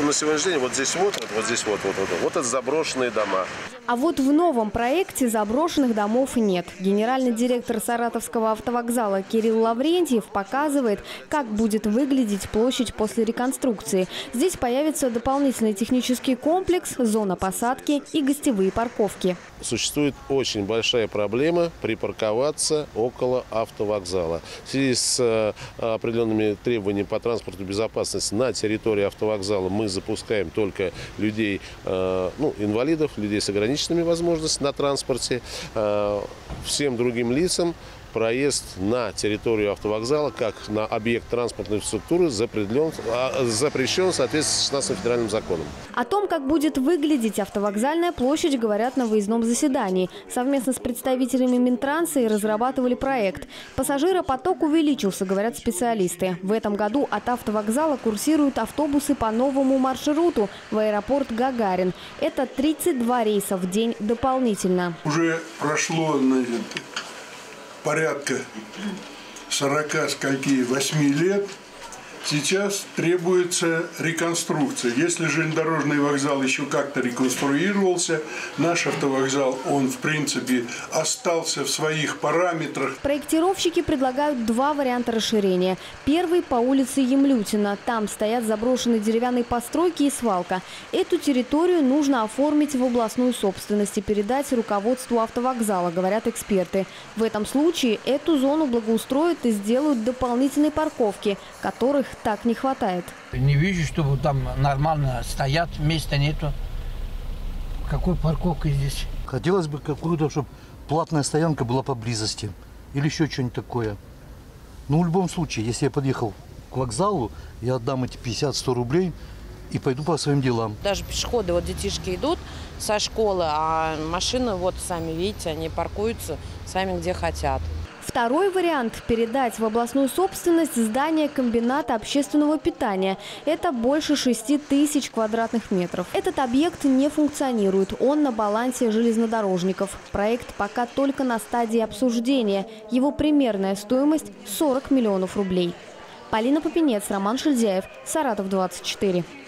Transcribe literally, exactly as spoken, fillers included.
на сегодняшний день вот здесь вот, вот, вот здесь вот, вот, вот, вот это заброшенные дома. А вот в новом проекте заброшенных домов нет. Генеральный директор Саратовского автовокзала Кирилл Лаврентьев показывает, как будет выглядеть площадь после реконструкции. Здесь появится дополнительный технический комплекс, зона посадки и гостевые парковки. Существует очень большая проблема припарковаться около автовокзала. В связи с определенными требованиями по транспорту безопасности на территории автовокзала мы запускаем только людей, ну, инвалидов, людей с ограниченными возможностями на транспорте. Всем другим лицам проезд на территорию автовокзала, как на объект транспортной инфраструктуры, запределен, запрещен в соответствии с шестнадцатым федеральным законом. О том, как будет выглядеть автовокзальная площадь, говорят на выездном заседании. Совместно с представителями Минтранса и разрабатывали проект. Пассажиропоток увеличился, говорят специалисты. В этом году от автовокзала курсируют автобусы по новому маршруту в аэропорт Гагарин. Это тридцать два рейса в день дополнительно. Уже прошло, наверное, порядка сорока скольки восьми лет. Сейчас требуется реконструкция. Если железнодорожный вокзал еще как-то реконструировался, наш автовокзал, он в принципе остался в своих параметрах. Проектировщики предлагают два варианта расширения. Первый по улице Емлютина. Там стоят заброшенные деревянные постройки и свалка. Эту территорию нужно оформить в областную собственность и передать руководству автовокзала, говорят эксперты. В этом случае эту зону благоустроят и сделают дополнительные парковки, которых так не хватает. Не вижу, чтобы там нормально стоят, места нету. Какой парковка здесь? Хотелось бы какую-то, чтобы платная стоянка была поблизости. Или еще что-нибудь такое. Но в любом случае, если я подъехал к вокзалу, я отдам эти пятьдесят-сто рублей и пойду по своим делам. Даже пешеходы, вот детишки идут со школы, а машины, вот сами видите, они паркуются сами где хотят. Второй вариант – передать в областную собственность здание комбината общественного питания. Это больше шести тысяч квадратных метров. Этот объект не функционирует. Он на балансе железнодорожников. Проект пока только на стадии обсуждения. Его примерная стоимость – сорок миллионов рублей. Полина Попенец, Роман Шильдяев, Саратов двадцать четыре.